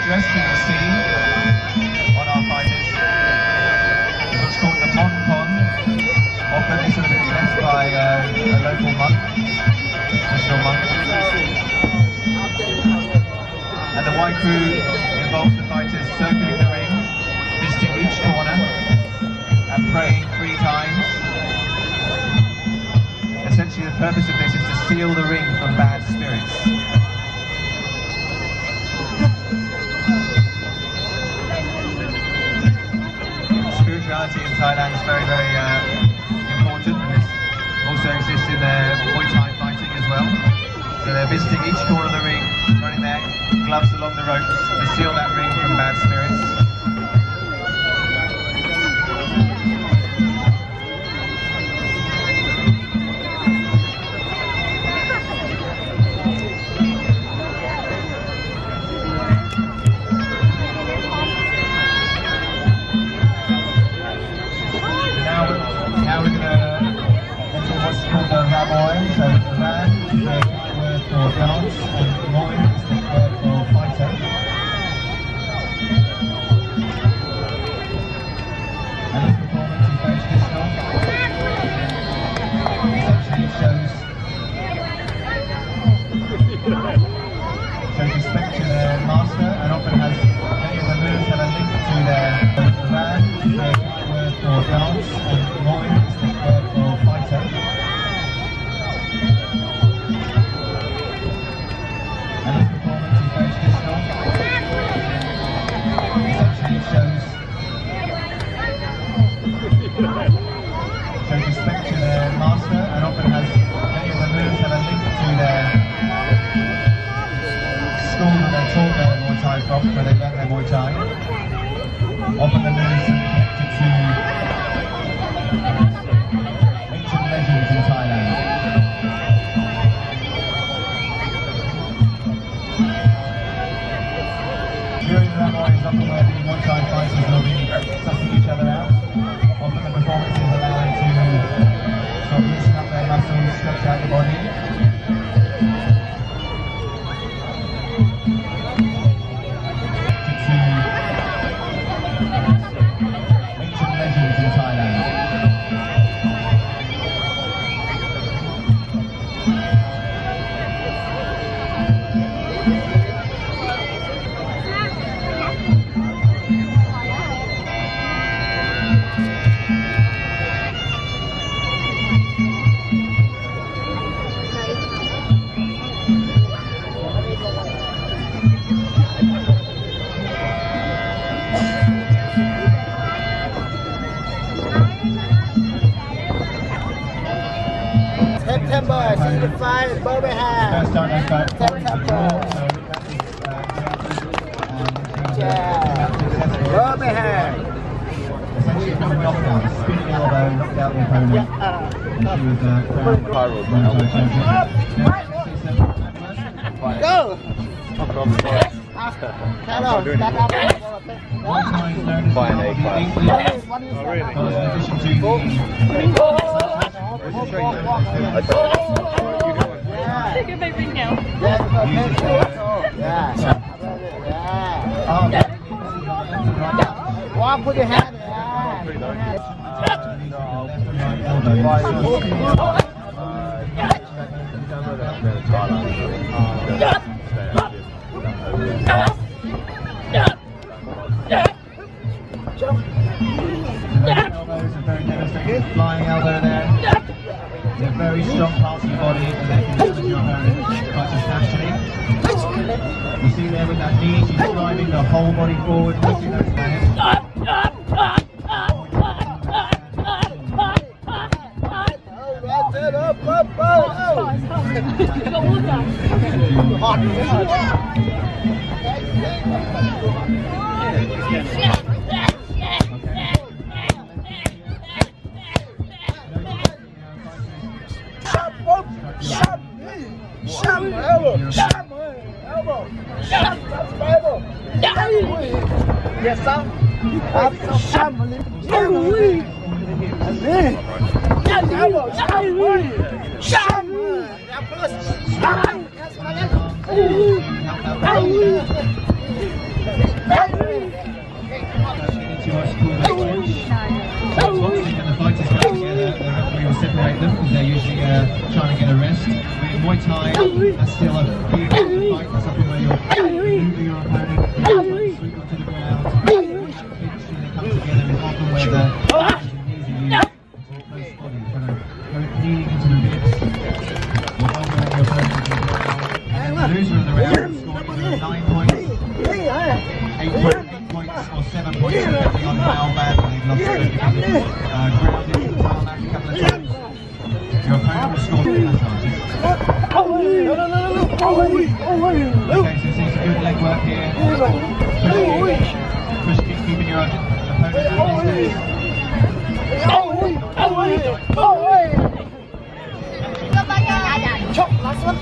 dress that you see on our fighters is what's called the Mon Con. Often this would have been dressed by a local monk, traditional monk. And the white crew involves the fighters circling the ring, visiting each corner and praying 3 times. Essentially the purpose of this is to seal the ring from bad spirits. Spirituality in Thailand is very, very important, and this also exists in Muay Thai fighting as well. So they're visiting each corner of the ring, running their gloves along the ropes to seal that ring from bad spirits. Now we're going to enter what's called the Ramoy. So Ran is the Thai word for dance, and Moy is the word for fighter. And this performance is very traditional. Essentially it shows respect to their master, and often has many of the moves have a link to their Ran is the Thai word for dance, and Moy is the word for fighter. And this performance is very traditional. Essentially it shows respect to their master, and often has many of the moves have a link to their school that they taught their Muay Thai from, where they learned their Muay Thai. Often the moves are connected to ancient legends in Thailand. During the Ramoy is often where the Muay Thai fighters will be sussing each other out. Often the performances allow them to sort of loosen up their muscles, stretch out the body. Ancient legends in Thailand. September, 65, Birmingham. First time they've got September. Birmingham. Essentially from a knockout, a spinning elbow knocked out the opponent. And she was crowned Muay Thai champion. Go! Hello, stand up. Muay Thai is known as What is because in addition to the Take my ring now. One, put your hand there. elbows are very devastating. Flying elbow there. They're very strong parts of the body, and they can damage your opponent quite substantially. You see there with that knee, she's driving the whole body forward, pushing those hands. Yes, sir. them because they're usually trying to get a rest. With Muay Thai, that's still a huge fight. That's something where you're moving your opponent, sweep them to the ground, pinch, and they come together. It's often where the knees are used to close body, kind of kneeing into the ribs. You're elbowing your opponent into the ground. And then the loser in the round scoring 9 points, 8 points or 7 points, depending on how badly they've lost it. Grounded, tarmac a couple of times. Your opponent will score 2 massages. Okay, so it's good leg work here. Push, keeping your opponent at distance. Chop, last one.